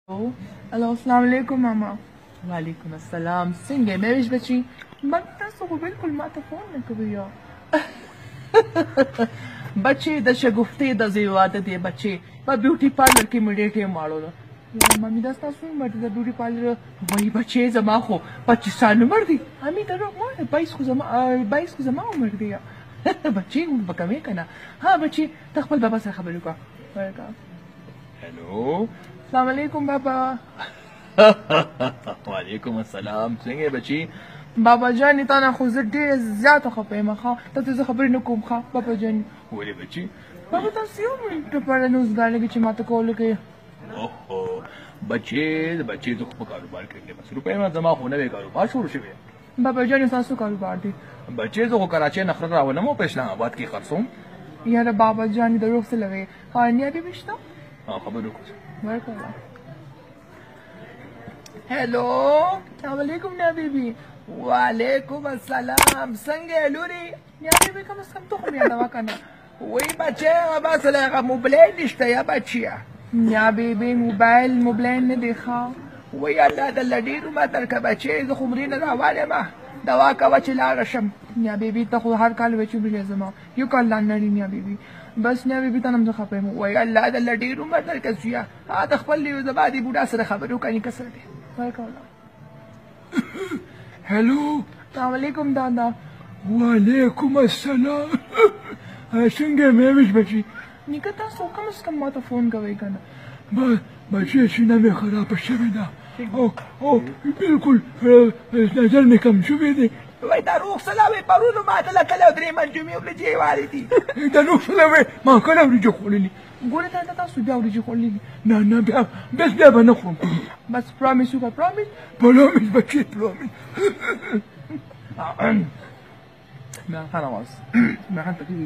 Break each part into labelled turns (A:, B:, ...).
A: हेलो अस्सलाम वालेकुम मामा। वालेकुम अस्सलाम। څنګه مې ویش بچی من تاسو خو بالکل ما ته فون نه کوي یا بچی د شګفتې د زیواده دی بچی په بیوټي پارلر کې مې ډېر ټیم واړو مامي دا تاسو مې د بیوټي پارلر وای بچی زما خو 25 سال عمر دی همي ته نو 22 خو زما عمر دی بچی په کومه کنه ها بچی تخپل بابا سره خبرې وکړه
B: हेलो
A: السلام علیکم بابا
B: वालेकुम अस्सलाम څنګه بچی
A: بابا جان تا نه خو زه ډېر زیاته خفه یم ښه ته زه خبرې نه کوم ښه بابا جان
B: ولې بچی
A: بابا تاسو یو منټ لپاره نوزګارلګې چې ماته کول کوي
B: اوهو بچی تو په کاروبار کې بس روپے ما زما خو نه کاروبار شروع شوی
A: بابا جان تاسو کاروبار دی
B: بچی زه خو کراچۍ نخره راولم او په اسلام آباد کې خرڅوم
A: یاره بابا جان د روغ څه لوي هانیا بي بشتا
B: خبرو کو
A: ورکړه हेलो السلام علیکم نیا بیبي وعلیکم السلام څنګه لوري نیا بیبي کوم څه ته خو یاد وکنه وای بچي بس له موبایل نشته یا بچیا نیا بیبي موبایل نه دی ښه وای الله د لډیرو ما تر کا بچي زه خو مرینه راواله ما دوا کا چې لاړ شم نیا بیبي ته خو هر کال وچو بلی زما یو کال لاندې نیا بیبي بس نیا بیبي ته نم زه خپم وای الله د لډیرو ما تر کا سیا ها د خپل یو زبادي بوډا سره خبرو کوي کسر دی
B: हेलो
A: السلام علیکم دادا
B: वालेकुम अस्सलाम څنګه مې ویش بچی
A: نیکه تاسو کوم څه ماته فون کوي کنه
B: بچی سینه مې خراب شوې ده او بالکل نظر مې کم شوی دی
A: وای دا روح سلامي پرونو ماته لا کله درې منجمې ولې والدي
B: دا روح سلامي ما کله ورجو خوللی
A: ګوره تا تاسو بیا ورجو خوللی
B: نه بیا به نه خورم
A: بس پرامیس وکړه
B: پرامیس بچی پرامیس
A: मैं खाना वास मैं खान तक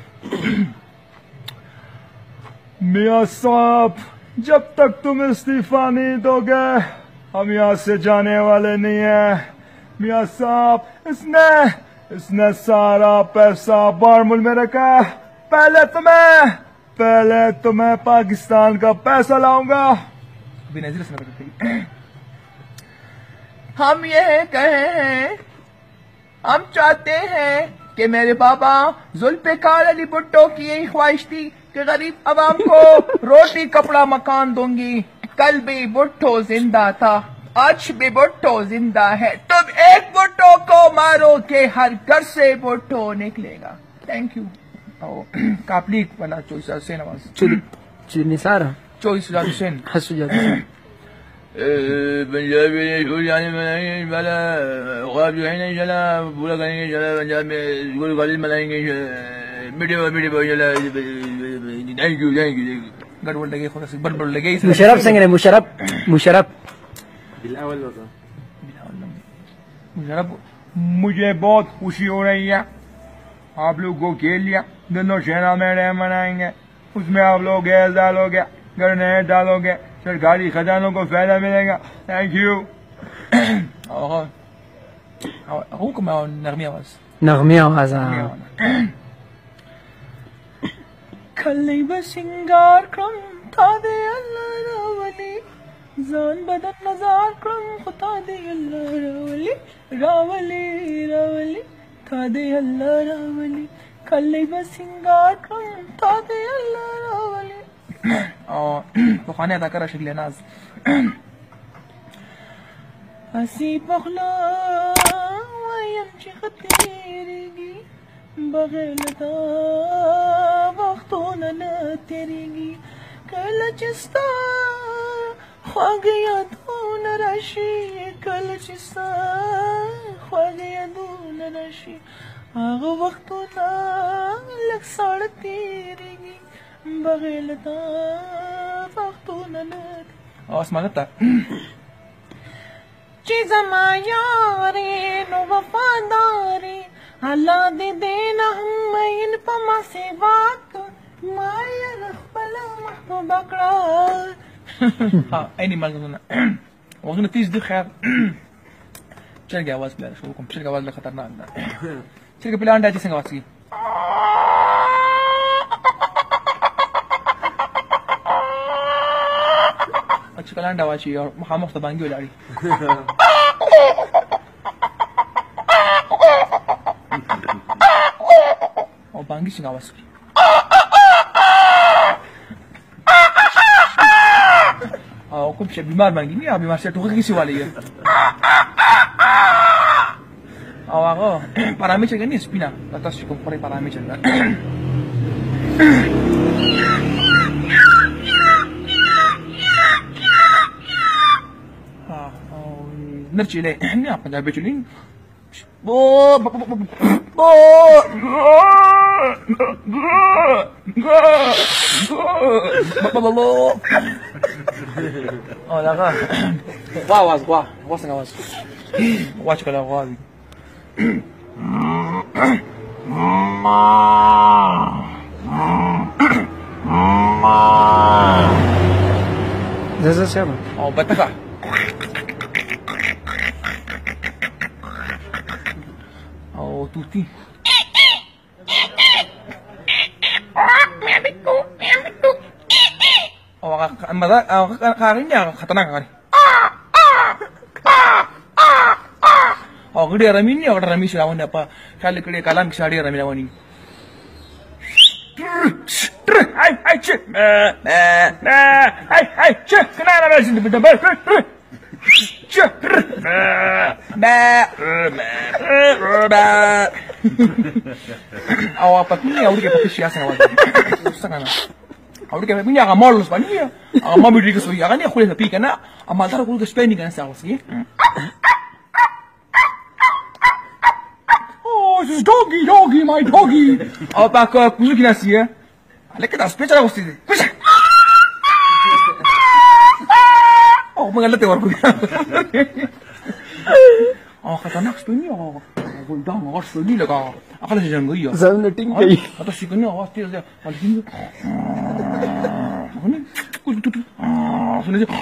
B: मियाँ साहब जब तक तुम इस्तीफा नहीं दोगे हम यहाँ से जाने वाले नहीं हैं मियाँ साहब इसने सारा पैसा बारमुल में रखा पहले तुम्हें पाकिस्तान का पैसा लाऊंगा
A: हम ये कहें हम चाहते हैं कि मेरे बाबा जुल्फ़िकार अली भुट्टो की यही ख्वाहिश थी कि गरीब अवाम को रोटी कपड़ा मकान दूंगी कल भी भुट्टो जिंदा था आज भी भुट्टो जिंदा है तुम एक भुट्टो को मारो के हर घर से भुट्टो निकलेगा थैंक यू कापली वाला चोइस से नवाज
C: चुनी सारा
A: चोइस हुसैन
C: हसुजात
B: पंजाबी जाने में वाला ख्वाब जो है ना चला पूरा करेंगे चला पंजाब में स्कूल कॉलेज बनाएंगे मीडिया चला थैंक यू
A: गड़बड़ लगे थोड़ा सी बड़बड़ लगे
C: मुशर्रफ संग रे मुशर्रफ
B: मुशर्रफ मुझे बहुत खुशी हो रही है आप लोग को खेल लिया दोनों शहरा में रह मनाएंगे उसमें आप लोग गैस डालोगे ग्रेनेड डालोगे सरकारी खजानों को फायदा मिलेगा थैंक यू
A: हुक्म नगमी आवाज खल्ली बसिंगार क्रम था दे अल्लाह रावली जान बदन नजार क्रम खुदा दे अल्लाह रावली था दे अल्लाह रावली खल्ली बसिंगार क्रम था दे अल्लाह रावली पखाने अदा करा शक्ल नाज हसी पखला यमची खतेरेगी बगैलता वक्तों न तेरेगी कल चिस्ता ख्वा गया दून राशि कल चिस्ता ख्वा गया दून राशि आग वक्तों न लग साड़ तेरेगी बगैलता वक्तों न आसमानता चीज़ मायारे नो वफादारी अल्लाह दे देना हम इन पमा से बात माया रखबला महबूब बकरा हाँ ऐनी माल सुना वगैरह 30 दिन खैर चल गया आवाज प्लेयर शो कम चल गया आवाज ले खतरनाक ना चल के प्लान डाची संग आवाज की अच्छा کلان دا واچي او مخامخ ته باندې ولاړی او باندې څنګه واس او کوم چې بیمار باندې نه بیمار څه ټوګه کیسه والی او هغه پارامتر کني سپینا تاسو کوم پرې پارامتر نرجع إليه ناخذ البتولين لا غا واز واسنغ واز واش كلا غادي
C: زازا سيما
A: او بتكا او tutti او karinya khatanang kari او gede rami ni orang rami silawan apa kali kali kalam kisari rami lawan ini hai cek hai cek kenapa masih di depan awak patni awak pakai siasa awak sangat awak punya amal Spania amal beri kesuai kan ya kuliah tapi karena amal taruh kuliah Spania kan saya sih oh this doggy my doggy awak pakai kuliah kinasi ya lek kita spesial aku sih oh mengalat ya warga oh kata nak Spania oh goldang oh Spania lega akal sih jangan gaya
C: زمنا تنكي
A: atau sih kena awas dia saja kalau ini mana kudu sana aja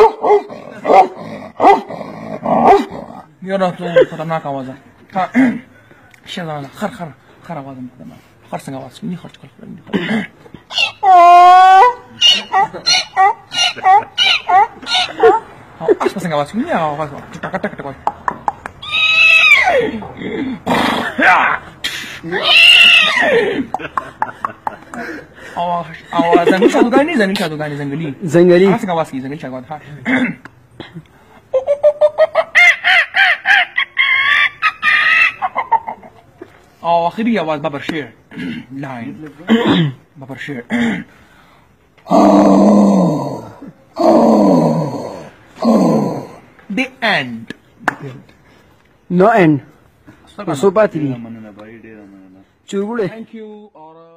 A: ni orang tu kata nak awas ah siapa nak khar awas mana khar sengaja awas ini khar cakap ini apa sengaja awas ini awas tak awak zangguli satu gani
C: زنگلي
A: apa sengaja awas ini zangguli cakap ha oh akhirnya awas babar share line babar share the end
C: no end Masupati. Chugule.
A: thank you or